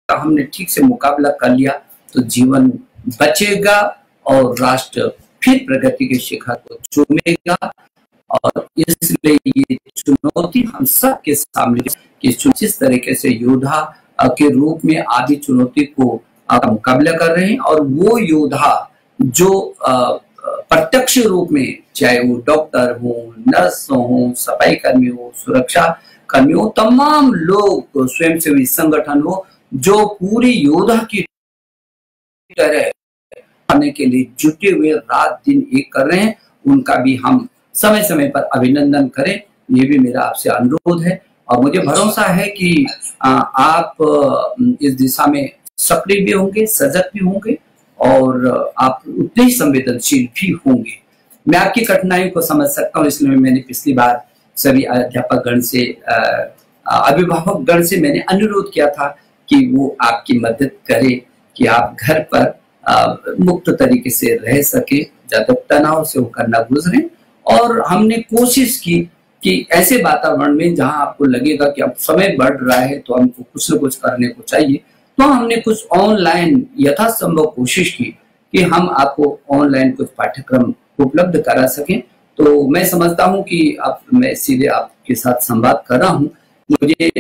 हमने ठीक से मुकाबला कर लिया तो जीवन बचेगा और राष्ट्र फिर प्रगति के शिखर को चूमेगा। और इसलिए ये चुनौती हम सब के सामने कि जिस तरीके से योद्धा के रूप में आदि चुनौती को मुकाबला कर रहे हैं, और वो योद्धा जो प्रत्यक्ष रूप में, चाहे वो डॉक्टर हो, नर्स हो, सफाई कर्मी हो, सुरक्षा कर्मी हो, तमाम लोग, स्वयंसेवी संगठन हो, जो पूरी योद्धा की तरह करने के लिए जुटे हुए रात दिन एक कर रहे हैं, उनका भी हम समय समय पर अभिनंदन करें। ये भी मेरा आपसे अनुरोध है। और मुझे भरोसा है कि आप इस दिशा में सक्रिय भी होंगे, सजग भी होंगे, और आप उतने ही संवेदनशील भी होंगे। मैं आपकी कठिनाइयों को समझ सकता हूँ, इसलिए मैंने पिछली बार सभी अध्यापक गण से, अभिभावक गण से मैंने अनुरोध किया था कि वो आपकी मदद करे कि आप घर पर मुक्त तरीके से रह सके, ज्यादा तनाव से होकर न गुजरें। और हमने कोशिश की कि ऐसे वातावरण में जहां आपको लगेगा कि अब समय बढ़ रहा है तो हमको कुछ न कुछ करने को चाहिए, तो हमने कुछ ऑनलाइन यथासंभव कोशिश की कि हम आपको ऑनलाइन कुछ पाठ्यक्रम उपलब्ध करा सकें। तो मैं समझता हूं कि अब मैं सीधे आपके साथ संवाद कर रहा हूं। मुझे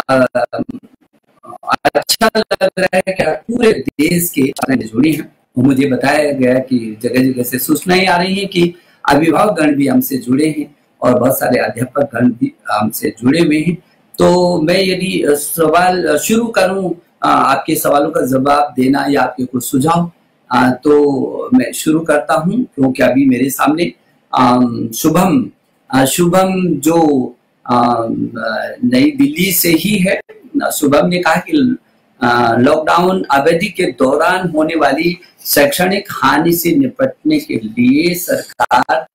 अच्छा लग रहा है कि पूरे देश के जुड़े हैं। मुझे बताया गया कि जगह जगह से सूचनाएं आ रही हैं कि अभिभावक गण भी हमसे जुड़े हैं और बहुत सारे अध्यापक गण भी हमसे जुड़े हुए हैं। तो मैं यदि सवाल शुरू करूं, आपके सवालों का जवाब देना या आपके कुछ सुझाव, तो मैं शुरू करता हूं, क्योंकि अभी मेरे सामने शुभम जो नई दिल्ली से ही है। शुभम ने कहा कि लॉकडाउन अवधि के दौरान होने वाली शैक्षणिक हानि से निपटने के लिए सरकार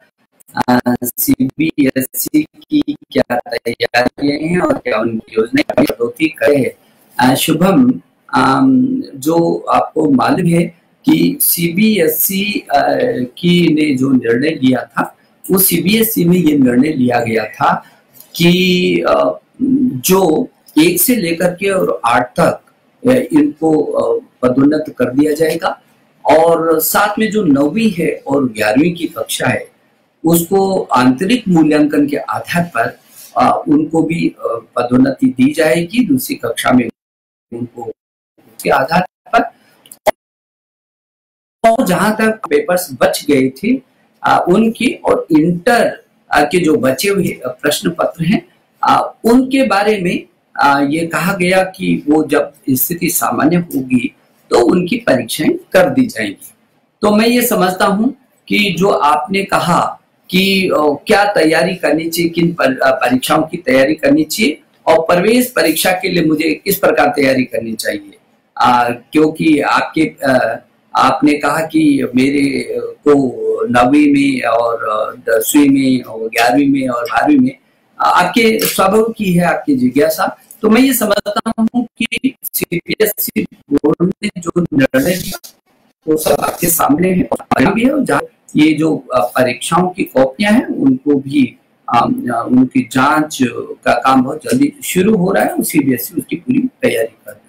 सीबीएसई की क्या तैयारियां हैं और क्या उनकी योजनाएं कटौती करे। शुभम, जो आपको मालूम है कि सीबीएसई की ने जो निर्णय लिया था, वो सीबीएसई में ये निर्णय लिया गया था कि जो 1 से लेकर के और 8 तक इनको पदोन्नत कर दिया जाएगा, और साथ में जो 9वीं है और 11वीं की कक्षा है उसको आंतरिक मूल्यांकन के आधार पर उनको भी पदोन्नति दी जाएगी। दूसरी कक्षा में उनको के आधार पर, और जहां तक पेपर्स बच गए थे उनकी, और इंटर के जो बचे हुए प्रश्न पत्र हैं उनके बारे में ये कहा गया कि वो जब स्थिति सामान्य होगी तो उनकी परीक्षाएं कर दी जाएंगी। तो मैं ये समझता हूं कि जो आपने कहा कि क्या तैयारी करनी चाहिए, किन परीक्षाओं की तैयारी करनी चाहिए, और प्रवेश परीक्षा के लिए मुझे किस प्रकार तैयारी करनी चाहिए, क्योंकि आपने कहा कि मेरे को 9वीं में और 10वीं में और 11वीं में और 12वीं में आपके स्वाभाविक की है आपकी जिज्ञासा। तो मैं ये समझता हूँ कि सीबीएसई बोर्ड ने जो निर्णय लिया वो सब आपके सामने है, और जहाँ ये जो परीक्षाओं की कॉपियां हैं उनको भी उनकी जांच का काम बहुत जल्दी शुरू हो रहा है। सीबीएसई उसकी पूरी तैयारी कर रही है।